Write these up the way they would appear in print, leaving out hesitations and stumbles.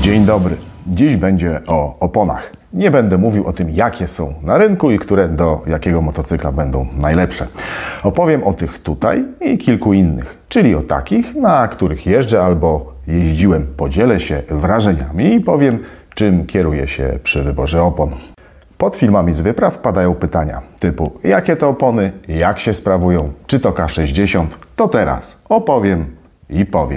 Dzień dobry. Dziś będzie o oponach. Nie będę mówił o tym, jakie są na rynku i które do jakiego motocykla będą najlepsze. Opowiem o tych tutaj i kilku innych, czyli o takich, na których jeżdżę albo jeździłem. Podzielę się wrażeniami i powiem, czym kieruję się przy wyborze opon. Pod filmami z wypraw padają pytania typu: jakie to opony, jak się sprawują, czy to K60? To teraz opowiem i powiem.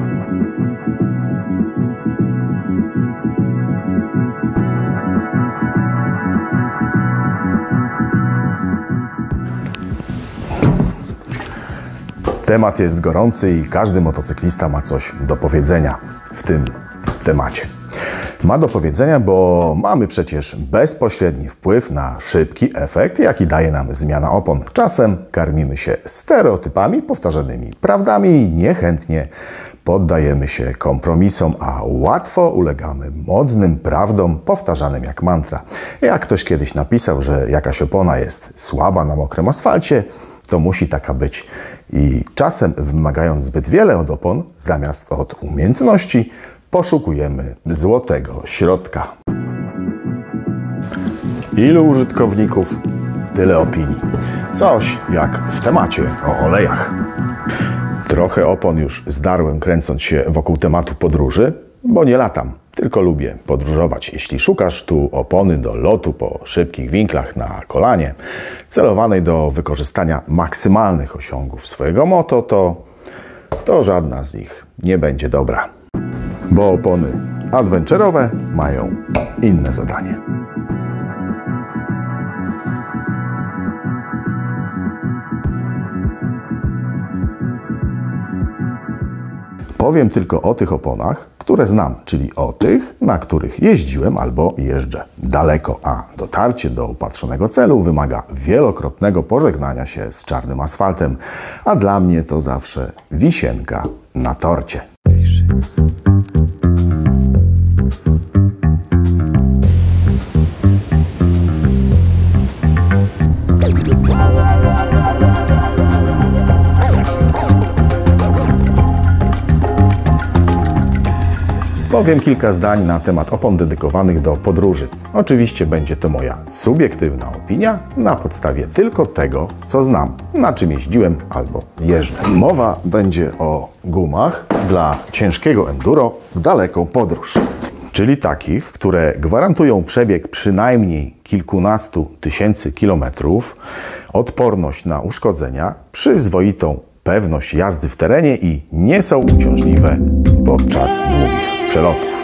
Temat jest gorący i każdy motocyklista ma coś do powiedzenia w tym temacie. Ma do powiedzenia, bo mamy przecież bezpośredni wpływ na szybki efekt, jaki daje nam zmiana opon. Czasem karmimy się stereotypami, powtarzanymi prawdami i niechętnie poddajemy się kompromisom, a łatwo ulegamy modnym prawdom powtarzanym jak mantra. Jak ktoś kiedyś napisał, że jakaś opona jest słaba na mokrym asfalcie, to musi taka być. I czasem, wymagając zbyt wiele od opon, zamiast od umiejętności, poszukujemy złotego środka. Ilu użytkowników, tyle opinii. Coś jak w temacie o olejach. Trochę opon już zdarłem, kręcąc się wokół tematu podróży, bo nie latam, tylko lubię podróżować. Jeśli szukasz tu opony do lotu po szybkich winklach na kolanie, celowanej do wykorzystania maksymalnych osiągów swojego moto, to żadna z nich nie będzie dobra. Bo opony adventurowe mają inne zadanie. Powiem tylko o tych oponach, które znam, czyli o tych, na których jeździłem albo jeżdżę daleko, a dotarcie do upatrzonego celu wymaga wielokrotnego pożegnania się z czarnym asfaltem, a dla mnie to zawsze wisienka na torcie. Powiem kilka zdań na temat opon dedykowanych do podróży. Oczywiście będzie to moja subiektywna opinia na podstawie tylko tego, co znam, na czym jeździłem albo jeżdżę. Mowa będzie o gumach dla ciężkiego enduro w daleką podróż. Czyli takich, które gwarantują przebieg przynajmniej kilkunastu tysięcy kilometrów, odporność na uszkodzenia, przyzwoitą pewność jazdy w terenie i nie są uciążliwe podczas długich przelotów.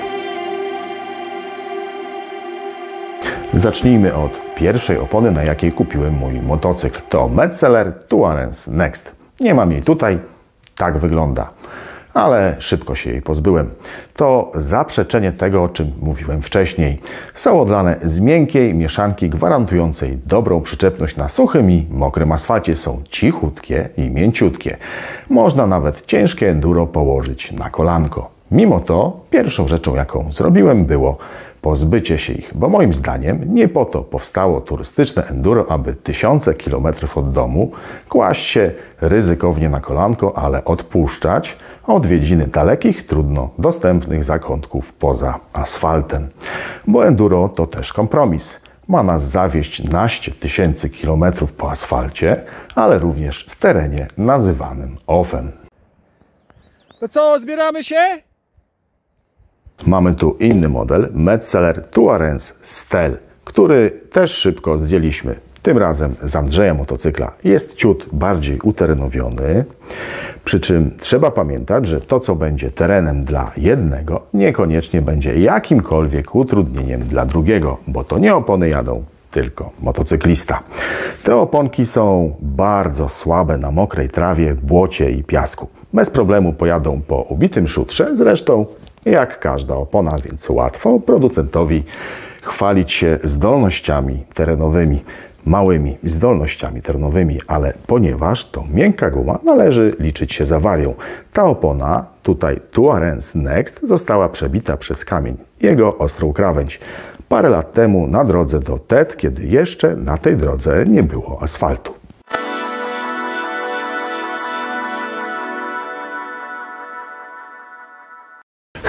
Zacznijmy od pierwszej opony, na jakiej kupiłem mój motocykl. To Metzeler Touarens Next. Nie mam jej tutaj, tak wygląda, ale szybko się jej pozbyłem. To zaprzeczenie tego, o czym mówiłem wcześniej. Są odlane z miękkiej mieszanki gwarantującej dobrą przyczepność na suchym i mokrym asfalcie. Są cichutkie i mięciutkie. Można nawet ciężkie enduro położyć na kolanko. Mimo to pierwszą rzeczą, jaką zrobiłem, było pozbycie się ich, bo moim zdaniem nie po to powstało turystyczne enduro, aby tysiące kilometrów od domu kłaść się ryzykownie na kolanko, ale odpuszczać odwiedziny dalekich, trudno dostępnych zakątków poza asfaltem. Bo enduro to też kompromis. Ma nas zawieźć naście tysięcy kilometrów po asfalcie, ale również w terenie nazywanym offem. To co, zbieramy się? Mamy tu inny model, Metzeler Touarens Style, który też szybko zdjęliśmy. Tym razem z Andrzeja motocykla. Jest ciut bardziej uterenowiony, przy czym trzeba pamiętać, że to, co będzie terenem dla jednego, niekoniecznie będzie jakimkolwiek utrudnieniem dla drugiego, bo to nie opony jadą, tylko motocyklista. Te oponki są bardzo słabe na mokrej trawie, błocie i piasku. Bez problemu pojadą po ubitym szutrze, zresztą jak każda opona, więc łatwo producentowi chwalić się zdolnościami terenowymi, małymi zdolnościami terenowymi, ale ponieważ to miękka guma, należy liczyć się z awarią. Ta opona, tutaj Touarens Next, została przebita przez kamień, jego ostrą krawędź. Parę lat temu na drodze do TED, kiedy jeszcze na tej drodze nie było asfaltu.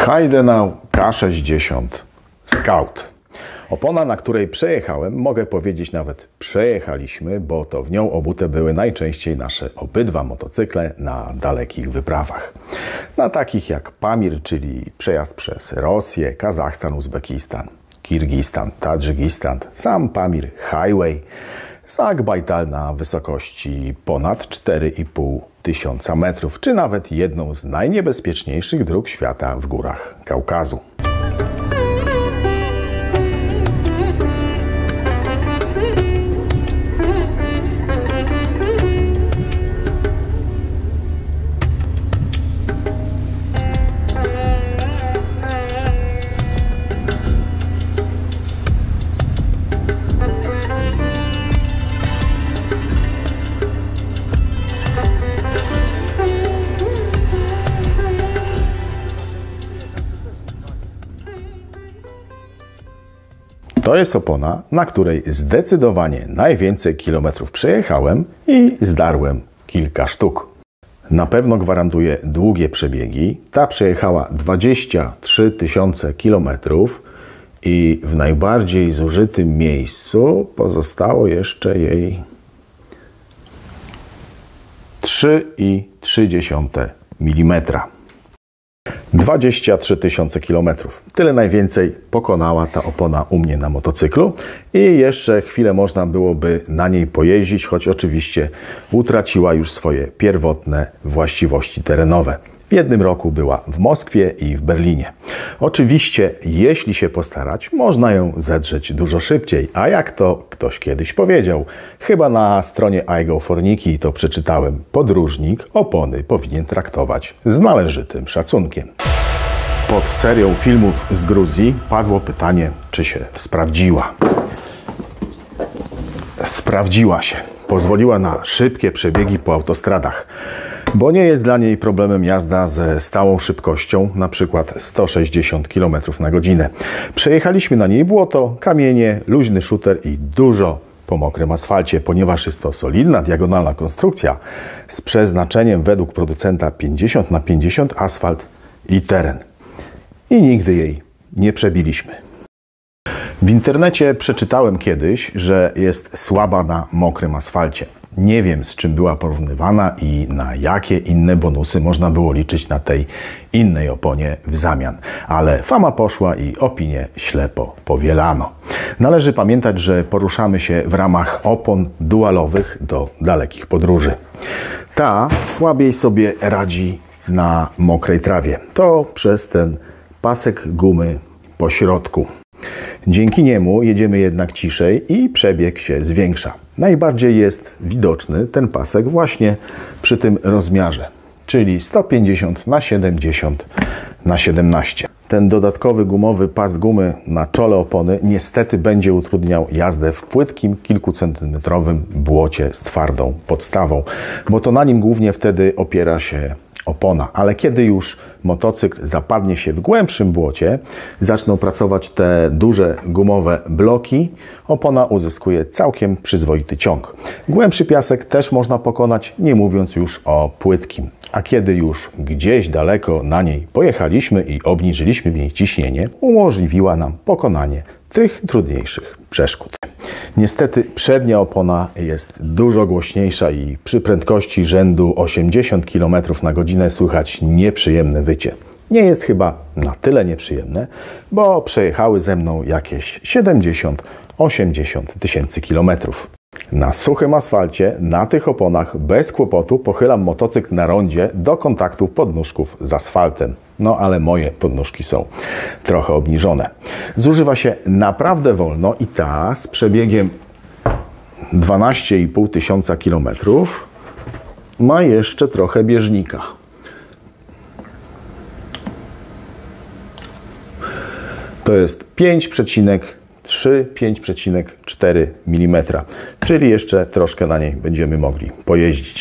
Heidenau K60 Scout. Opona, na której przejechałem, mogę powiedzieć nawet przejechaliśmy, bo to w nią obute były najczęściej nasze obydwa motocykle na dalekich wyprawach. Na takich jak Pamir, czyli przejazd przez Rosję, Kazachstan, Uzbekistan, Kirgistan, Tadżykistan, sam Pamir Highway, Zagbajtal na wysokości ponad 4,5 tysiąca metrów, czy nawet jedną z najniebezpieczniejszych dróg świata w górach Kaukazu. To jest opona, na której zdecydowanie najwięcej kilometrów przejechałem i zdarłem kilka sztuk. Na pewno gwarantuję długie przebiegi. Ta przejechała 23 tysiące kilometrów i w najbardziej zużytym miejscu pozostało jeszcze jej 3,3 mm. 23 tysiące kilometrów. Tyle najwięcej pokonała ta opona u mnie na motocyklu i jeszcze chwilę można byłoby na niej pojeździć, choć oczywiście utraciła już swoje pierwotne właściwości terenowe. W jednym roku była w Moskwie i w Berlinie. Oczywiście, jeśli się postarać, można ją zedrzeć dużo szybciej, a jak to ktoś kiedyś powiedział, chyba na stronie iGo4Niki to przeczytałem, podróżnik opony powinien traktować z należytym szacunkiem. Pod serią filmów z Gruzji padło pytanie, czy się sprawdziła. Sprawdziła się. Pozwoliła na szybkie przebiegi po autostradach, bo nie jest dla niej problemem jazda ze stałą szybkością, na przykład 160 km na godzinę. Przejechaliśmy na niej błoto, kamienie, luźny szuter i dużo po mokrym asfalcie, ponieważ jest to solidna, diagonalna konstrukcja z przeznaczeniem według producenta 50×50 asfalt i teren. I nigdy jej nie przebiliśmy. W internecie przeczytałem kiedyś, że jest słaba na mokrym asfalcie. Nie wiem, z czym była porównywana i na jakie inne bonusy można było liczyć na tej innej oponie w zamian. Ale fama poszła i opinię ślepo powielano. Należy pamiętać, że poruszamy się w ramach opon dualowych do dalekich podróży. Ta słabiej sobie radzi na mokrej trawie. To przez ten pasek gumy po środku. Dzięki niemu jedziemy jednak ciszej i przebieg się zwiększa. Najbardziej jest widoczny ten pasek właśnie przy tym rozmiarze, czyli 150×70×17. Ten dodatkowy gumowy pas gumy na czole opony niestety będzie utrudniał jazdę w płytkim, kilkucentymetrowym błocie z twardą podstawą, bo to na nim głównie wtedy opiera się opona, ale kiedy już motocykl zapadnie się w głębszym błocie, zaczną pracować te duże gumowe bloki, opona uzyskuje całkiem przyzwoity ciąg. Głębszy piasek też można pokonać, nie mówiąc już o płytkim. A kiedy już gdzieś daleko na niej pojechaliśmy i obniżyliśmy w niej ciśnienie, umożliwiła nam pokonanie tych trudniejszych przeszkód. Niestety przednia opona jest dużo głośniejsza i przy prędkości rzędu 80 km na godzinę słychać nieprzyjemne wycie. Nie jest chyba na tyle nieprzyjemne, bo przejechały ze mną jakieś 70-80 tysięcy kilometrów. Na suchym asfalcie, na tych oponach bez kłopotu pochylam motocykl na rondzie do kontaktu podnóżków z asfaltem. No ale moje podnóżki są trochę obniżone. Zużywa się naprawdę wolno i ta z przebiegiem 12,5 tysiąca kilometrów ma jeszcze trochę bieżnika. To jest 5,4 mm, czyli jeszcze troszkę na niej będziemy mogli pojeździć.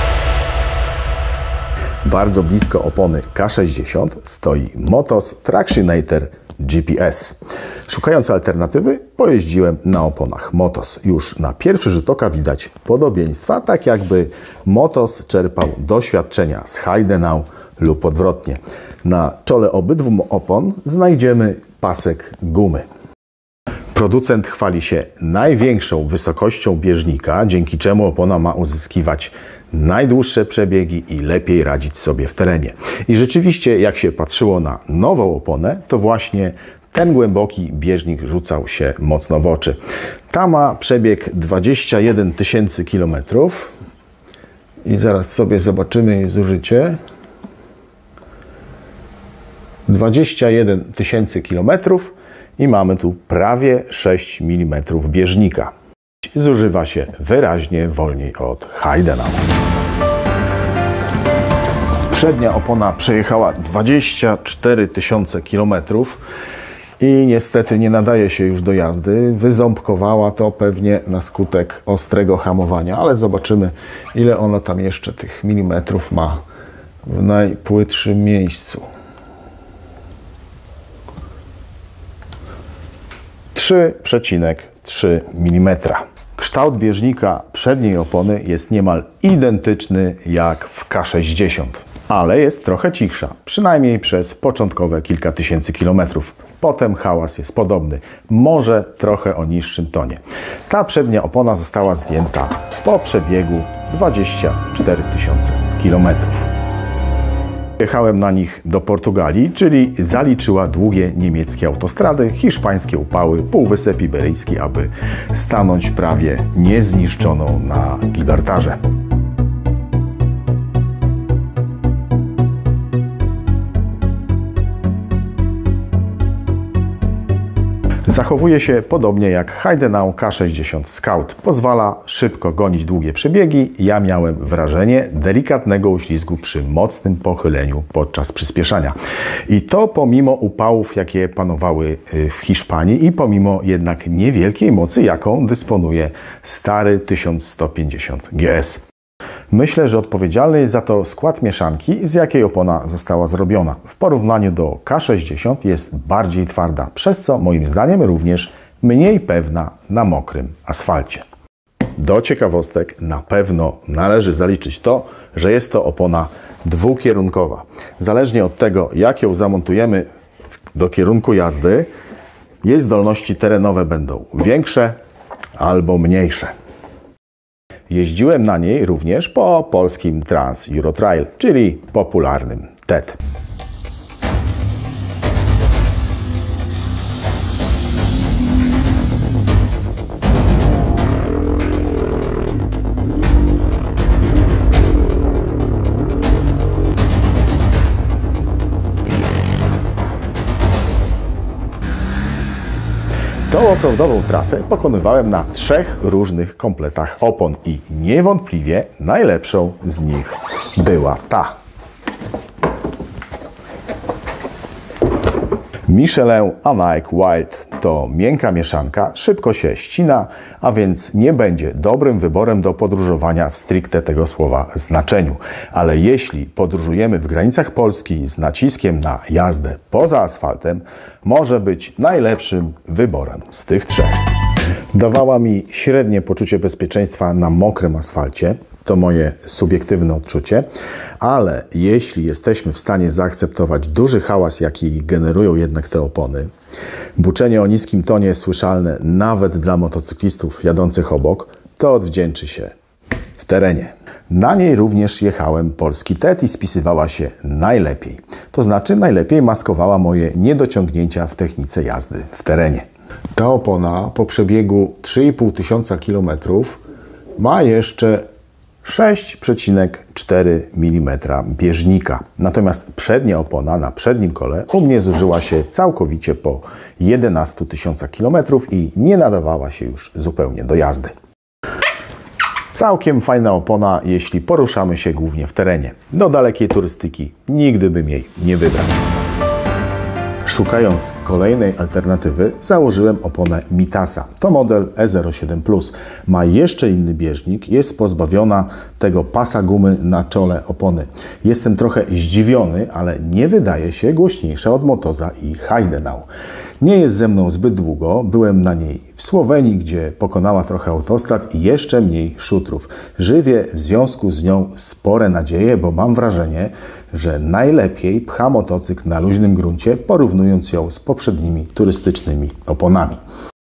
Bardzo blisko opony K60 stoi Motos Tractionator GPS. Szukając alternatywy, pojeździłem na oponach Motos. Już na pierwszy rzut oka widać podobieństwa, tak jakby Motos czerpał doświadczenia z Heidenau lub odwrotnie. Na czole obydwu opon znajdziemy pasek gumy. Producent chwali się największą wysokością bieżnika, dzięki czemu opona ma uzyskiwać najdłuższe przebiegi i lepiej radzić sobie w terenie. I rzeczywiście, jak się patrzyło na nową oponę, to właśnie ten głęboki bieżnik rzucał się mocno w oczy. Ta ma przebieg 21 000 kilometrów i zaraz sobie zobaczymy jej zużycie. 21 000 kilometrów i mamy tu prawie 6 mm bieżnika. Zużywa się wyraźnie wolniej od Heidenau. Przednia opona przejechała 24 000 kilometrów i niestety nie nadaje się już do jazdy. Wyząbkowała to pewnie na skutek ostrego hamowania, ale zobaczymy, ile ona tam jeszcze tych milimetrów ma w najpłytszym miejscu. 3,3 mm. Kształt bieżnika przedniej opony jest niemal identyczny jak w K60, ale jest trochę cichsza, przynajmniej przez początkowe kilka tysięcy kilometrów. Potem hałas jest podobny, może trochę o niższym tonie. Ta przednia opona została zdjęta po przebiegu 24 000 kilometrów. Jechałem na nich do Portugalii, czyli zaliczyła długie niemieckie autostrady, hiszpańskie upały, Półwysep Iberyjski, aby stanąć prawie niezniszczoną na Gibraltarze. Zachowuje się podobnie jak Heidenau K60 Scout. Pozwala szybko gonić długie przebiegi. Ja miałem wrażenie delikatnego uślizgu przy mocnym pochyleniu podczas przyspieszania. I to pomimo upałów, jakie panowały w Hiszpanii i pomimo jednak niewielkiej mocy, jaką dysponuje stary 1150 GS. Myślę, że odpowiedzialny jest za to skład mieszanki, z jakiej opona została zrobiona. W porównaniu do K60 jest bardziej twarda, przez co moim zdaniem również mniej pewna na mokrym asfalcie. Do ciekawostek na pewno należy zaliczyć to, że jest to opona dwukierunkowa. Zależnie od tego, jak ją zamontujemy do kierunku jazdy, jej zdolności terenowe będą większe albo mniejsze. Jeździłem na niej również po polskim Trans Eurotrail, czyli popularnym TET. Tą offroadową trasę pokonywałem na 3 różnych kompletach opon i niewątpliwie najlepszą z nich była ta. Michelin Anike Wild to miękka mieszanka, szybko się ścina, a więc nie będzie dobrym wyborem do podróżowania w stricte tego słowa znaczeniu. Ale jeśli podróżujemy w granicach Polski z naciskiem na jazdę poza asfaltem, może być najlepszym wyborem z tych 3. Dawała mi średnie poczucie bezpieczeństwa na mokrym asfalcie. To moje subiektywne odczucie, ale jeśli jesteśmy w stanie zaakceptować duży hałas, jaki generują jednak te opony, buczenie o niskim tonie słyszalne nawet dla motocyklistów jadących obok, to odwdzięczy się w terenie. Na niej również jechałem polski TET i spisywała się najlepiej. To znaczy najlepiej maskowała moje niedociągnięcia w technice jazdy w terenie. Ta opona po przebiegu 3500 km ma jeszcze 6,4 mm bieżnika. Natomiast przednia opona na przednim kole u mnie zużyła się całkowicie po 11 000 km i nie nadawała się już zupełnie do jazdy. Całkiem fajna opona, jeśli poruszamy się głównie w terenie. Do dalekiej turystyki nigdy bym jej nie wybrał. Szukając kolejnej alternatywy, założyłem oponę Mitasa. To model E07+. Ma jeszcze inny bieżnik, jest pozbawiona tego pasa gumy na czole opony. Jestem trochę zdziwiony, ale nie wydaje się głośniejsza od Motosa i Heidenau. Nie jest ze mną zbyt długo, byłem na niej w Słowenii, gdzie pokonała trochę autostrad i jeszcze mniej szutrów. Żywię w związku z nią spore nadzieje, bo mam wrażenie, że najlepiej pcha motocykl na luźnym gruncie, porównując ją z poprzednimi turystycznymi oponami.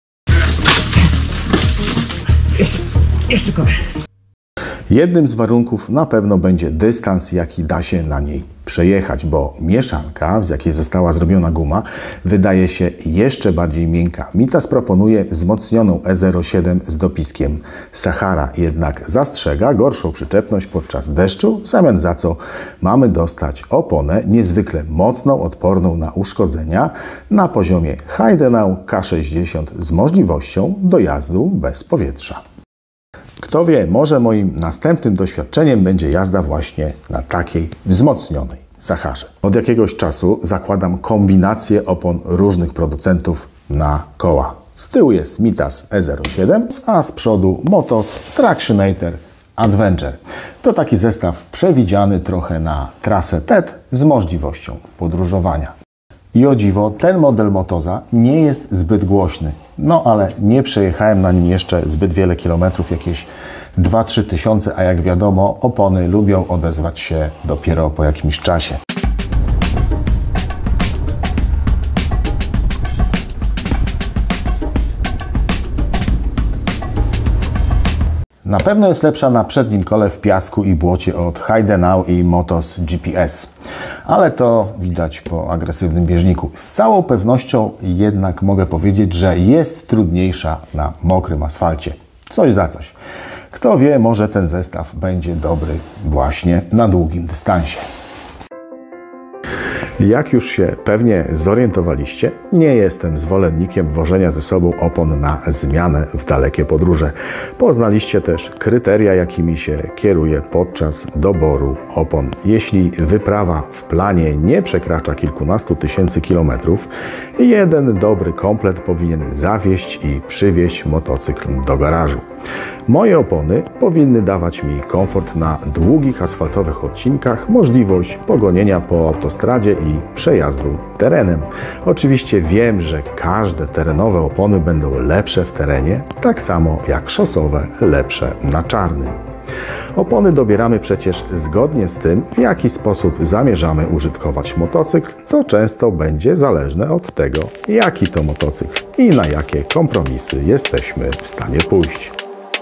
Jeszcze kolej. Jednym z warunków na pewno będzie dystans, jaki da się na niej przejechać, bo mieszanka, z jakiej została zrobiona guma, wydaje się jeszcze bardziej miękka. Mitas proponuje wzmocnioną E07 z dopiskiem Sahara, jednak zastrzega gorszą przyczepność podczas deszczu, w zamian za co mamy dostać oponę niezwykle mocną, odporną na uszkodzenia na poziomie Heidenau K60 z możliwością dojazdu bez powietrza. Kto wie, może moim następnym doświadczeniem będzie jazda właśnie na takiej wzmocnionej Saharze. Od jakiegoś czasu zakładam kombinację opon różnych producentów na koła. Z tyłu jest Mitas E07, a z przodu Motos Tractionator Adventure. To taki zestaw przewidziany trochę na trasę TED z możliwością podróżowania. I o dziwo, ten model Motosa nie jest zbyt głośny. No ale nie przejechałem na nim jeszcze zbyt wiele kilometrów, jakieś 2-3 tysiące, a jak wiadomo, opony lubią odezwać się dopiero po jakimś czasie. Na pewno jest lepsza na przednim kole w piasku i błocie od Heidenau i Motos GPS. Ale to widać po agresywnym bieżniku. Z całą pewnością jednak mogę powiedzieć, że jest trudniejsza na mokrym asfalcie. Coś za coś. Kto wie, może ten zestaw będzie dobry właśnie na długim dystansie. Jak już się pewnie zorientowaliście, nie jestem zwolennikiem wożenia ze sobą opon na zmianę w dalekie podróże. Poznaliście też kryteria, jakimi się kieruję podczas doboru opon. Jeśli wyprawa w planie nie przekracza kilkunastu tysięcy kilometrów, jeden dobry komplet powinien zawieźć i przywieźć motocykl do garażu. Moje opony powinny dawać mi komfort na długich asfaltowych odcinkach, możliwość pogonienia po autostradzie i przejazdu terenem. Oczywiście wiem, że każde terenowe opony będą lepsze w terenie, tak samo jak szosowe lepsze na czarnym. Opony dobieramy przecież zgodnie z tym, w jaki sposób zamierzamy użytkować motocykl, co często będzie zależne od tego, jaki to motocykl i na jakie kompromisy jesteśmy w stanie pójść.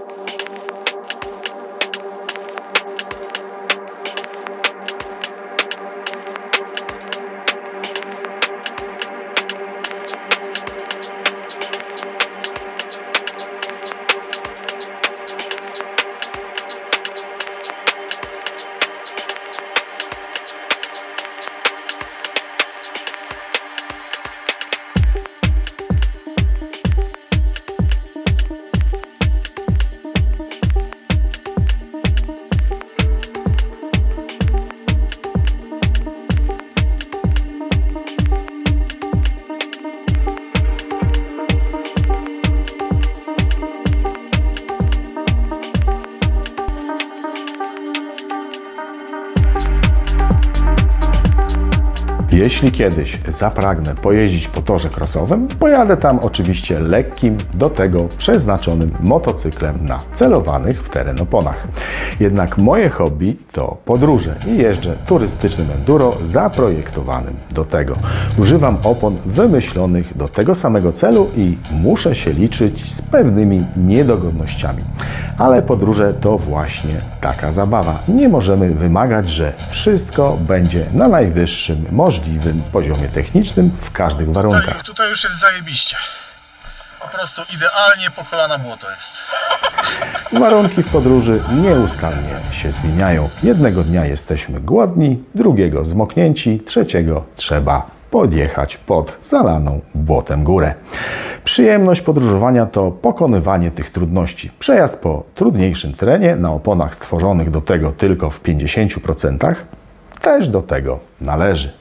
Jeśli kiedyś zapragnę pojeździć po torze crossowym, pojadę tam oczywiście lekkim, do tego przeznaczonym motocyklem na celowanych w teren oponach. Jednak moje hobby to podróże i jeżdżę turystycznym enduro zaprojektowanym do tego. Używam opon wymyślonych do tego samego celu i muszę się liczyć z pewnymi niedogodnościami. Ale podróże to właśnie taka zabawa. Nie możemy wymagać, że wszystko będzie na najwyższym możliwym poziomie technicznym w każdych warunkach. Tutaj już jest zajebiście. Po prostu idealnie po kolana błoto jest. Warunki w podróży nieustannie się zmieniają. Jednego dnia jesteśmy głodni, drugiego zmoknięci, trzeciego trzeba podjechać pod zalaną błotem górę. Przyjemność podróżowania to pokonywanie tych trudności. Przejazd po trudniejszym terenie na oponach stworzonych do tego tylko w 50% też do tego należy.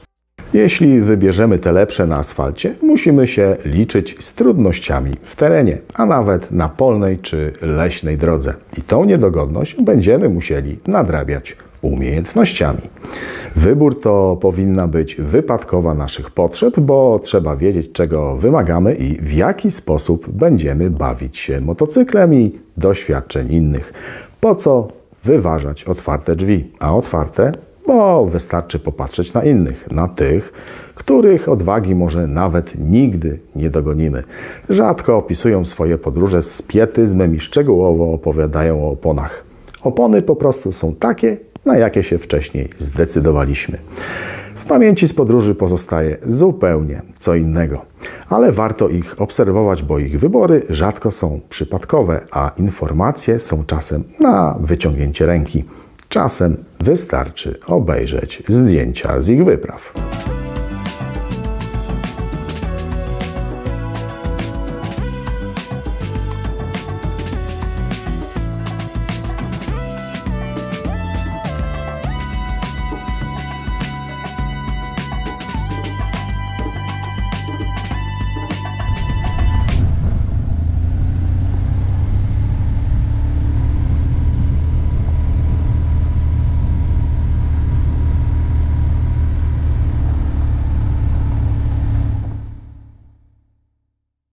Jeśli wybierzemy te lepsze na asfalcie, musimy się liczyć z trudnościami w terenie, a nawet na polnej czy leśnej drodze. I tą niedogodność będziemy musieli nadrabiać umiejętnościami. Wybór to powinna być wypadkowa naszych potrzeb, bo trzeba wiedzieć, czego wymagamy i w jaki sposób będziemy bawić się motocyklem i doświadczeń innych. Po co wyważać otwarte drzwi? A otwarte, bo wystarczy popatrzeć na innych, na tych, których odwagi może nawet nigdy nie dogonimy. Rzadko opisują swoje podróże z pietyzmem i szczegółowo opowiadają o oponach. Opony po prostu są takie, na jakie się wcześniej zdecydowaliśmy. W pamięci z podróży pozostaje zupełnie co innego, ale warto ich obserwować, bo ich wybory rzadko są przypadkowe, a informacje są czasem na wyciągnięcie ręki. Czasem wystarczy obejrzeć zdjęcia z ich wypraw.